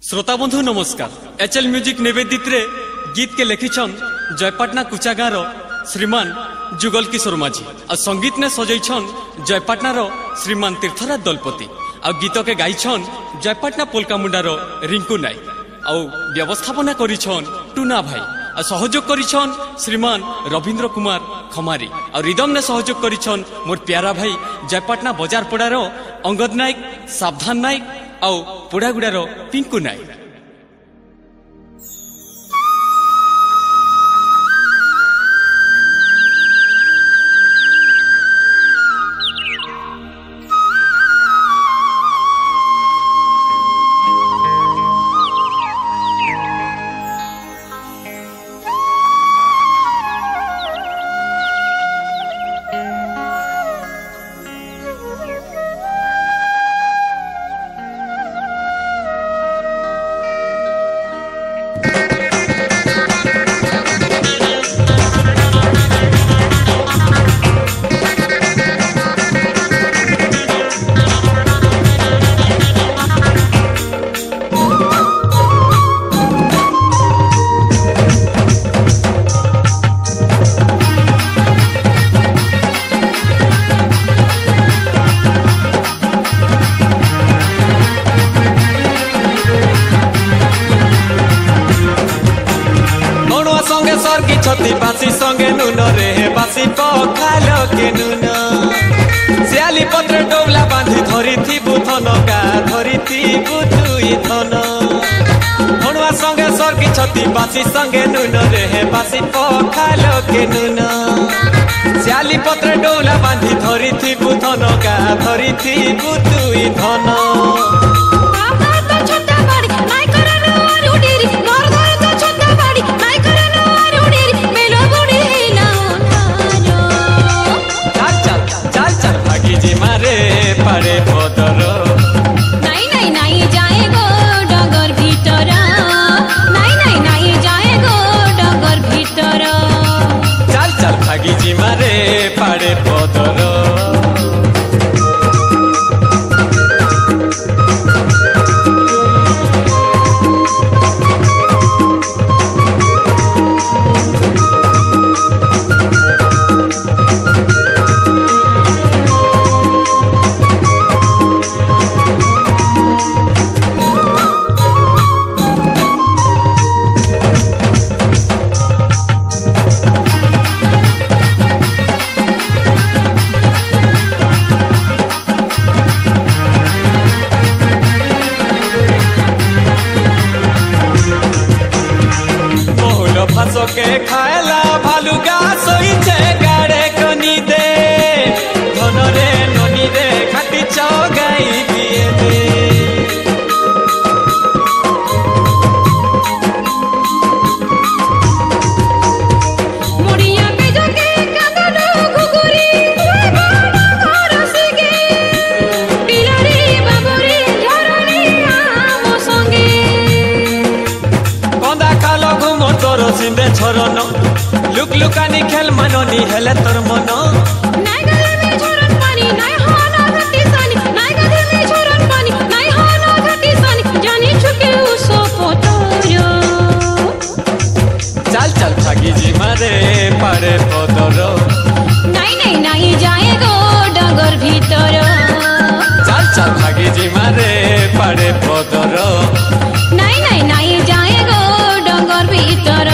श्रोता बंधु नमस्कार। एचएल म्यूजिक निवेदित रे गीत के लिखिछन जयपाटना कुचागार श्रीमान जुगल किशोर माझी और संगीत ने सजैछन जयपाटनार श्रीमान तीर्थराज दलपति और गीत के गाइछन जयपाटना पोलकामुंडार रिंकू नाई और व्यवस्थापना करिछन टूना भाई और सहयोग करिछन श्रीमान रविंद्र कुमार खमारी और रिदम ने सहयोग करिछन मोर प्यारा भाई जयपाटना बजार पड़ार अंगद नायक सावधान नायक और पुड़ागुड़ार पिंकू नायक। छती बासी संगे नुन रे बासी पखालो के नुन सियाली पत्र डोला बांधी धरी थी बुधन का धरी थी बुधुई धन हनुआ संगे सरकी छती बासी संगे नुन रे बासी पखालो के नुन सियाली पत्र डोला बांधी धरी थी बुधन का धरी थी बुधुई धन। पारे पदर नाई नाई नाई जाए गो डगर भीतर नाई नाई नाई जाए गो डगर भीतर चल चल भागी जी मारे पारे पदर के खाएला भालुगा सोईचे गाड़े कनी दे धन रे ननी रे खाटी चौगाई दिए दे मुड़िया पे जगे कांदनो घुघुरी घर सिगे पिलरी बाबुरी झरनी आम संगे कंदा खालो घुमो तोर सिंदे झरन लुक लुकानी खेल मननी हेले तोर मन नाई गले में झरन पानी नाई हाना घटी सानी नाई गले में झरन पानी नाई हाना घटी सानी जानी छुके उसो पोतरो चल चल भागी जी मारे पारे पदर नाई नाई नाई जाए गो डगर भीतर चल चल भागी जी मारे पारे पदर नाई नाई नाई जाए गो डगर भीतर।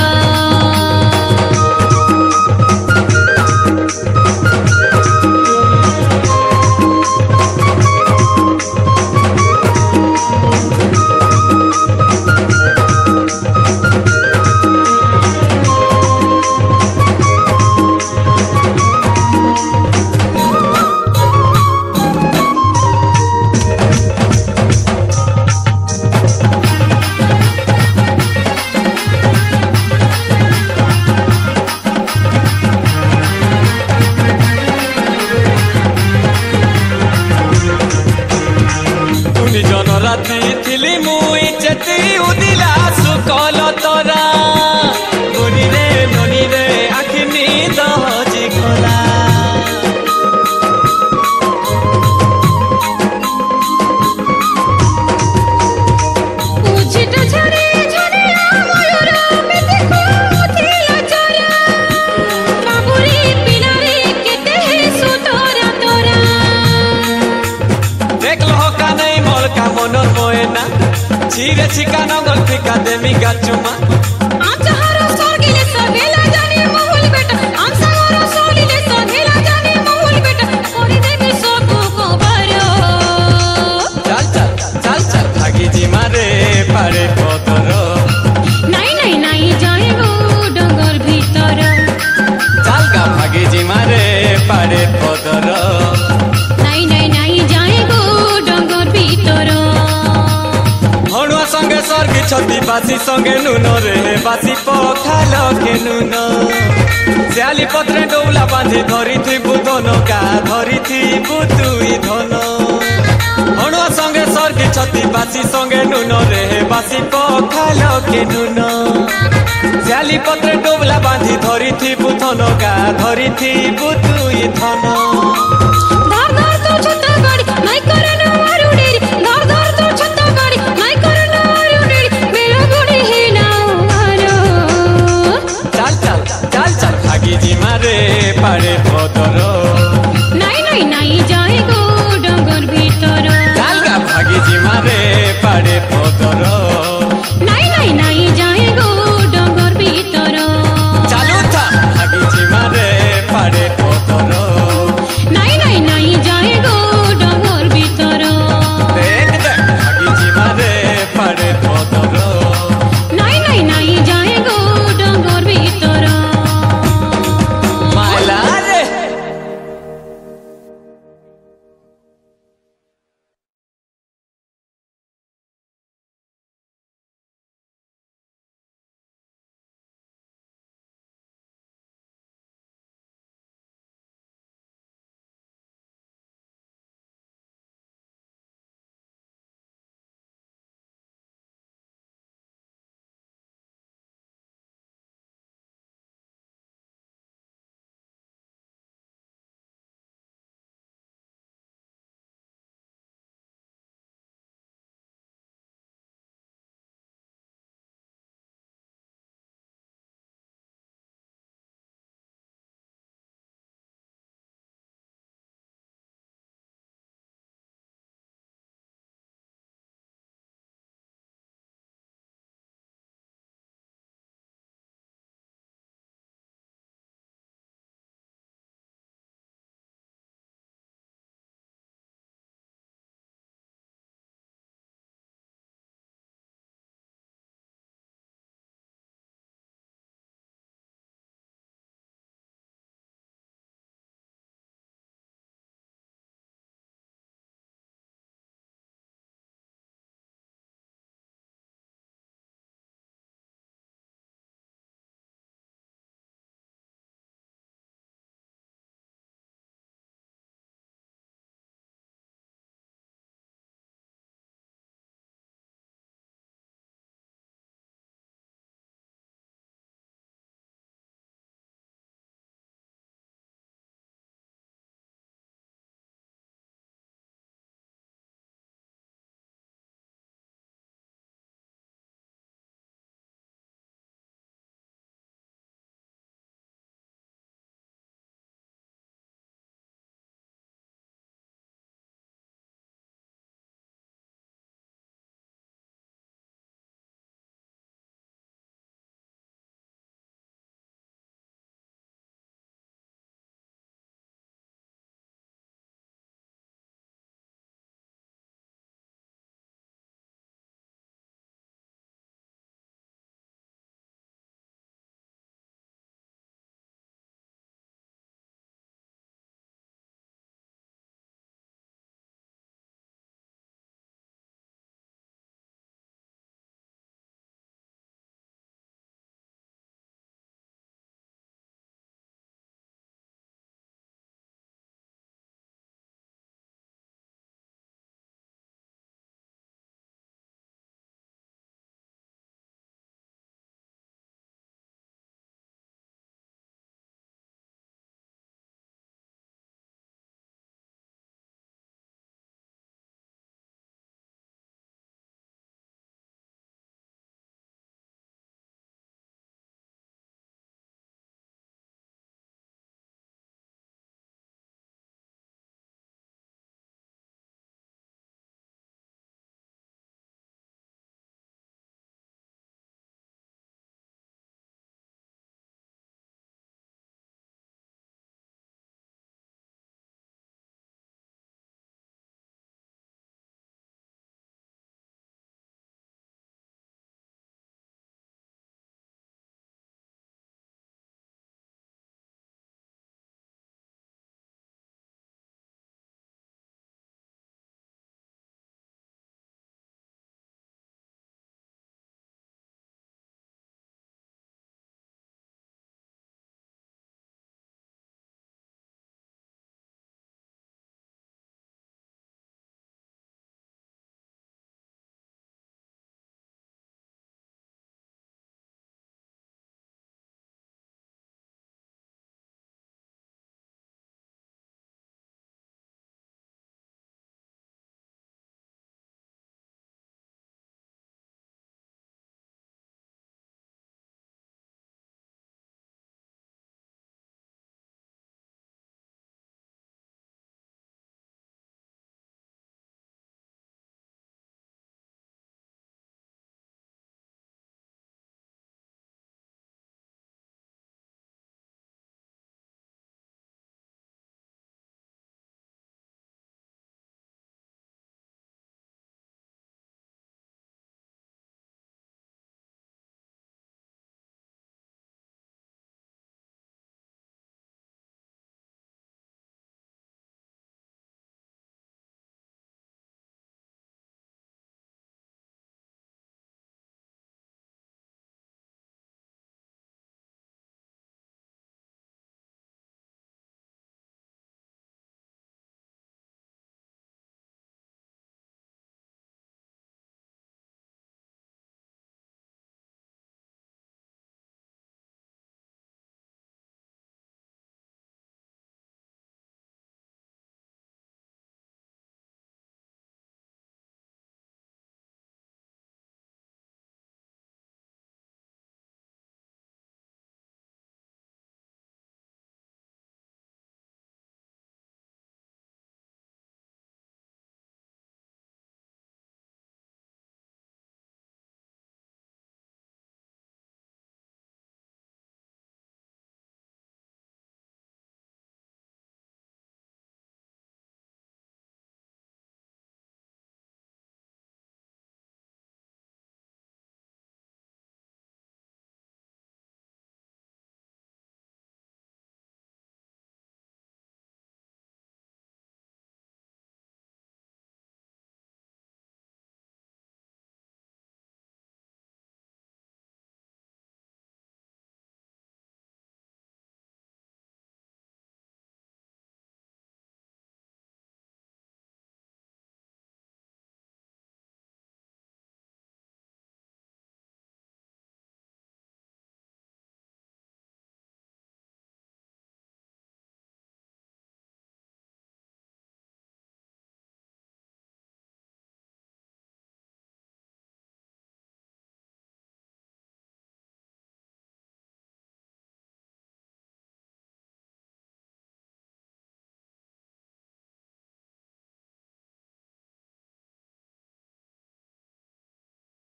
छिरे छिका नंगल फिका देमी गाचुमा आमचा हरो सोडगिले सगेला जानी मोहुल बेटा आमचा हरो सोडगिले सगेला जानी मोहुल बेटा कोरी देवी सोको को बरो चल चल चल चल भागी जी मारे पारे पदर नहीं नहीं नहीं जाए गो डंगर भीतर चल गा भागी जी मारे पारे पदर नहीं नहीं नहीं जाए गो डंगर भीतर हणुआ संगे सर्गी छती बासी संगे नुन रे बासी पखाल के नुन सियाली पत्रे डौला बांधी धरी थी बुधन का धरी थी बुतुई धन हणुआ संगे सर्गी छती बासी संगे नुन रे बासी पखाल के नुन सियाली पत्रे डौला बांधी धरी थी बुधन का धरी थी बुतु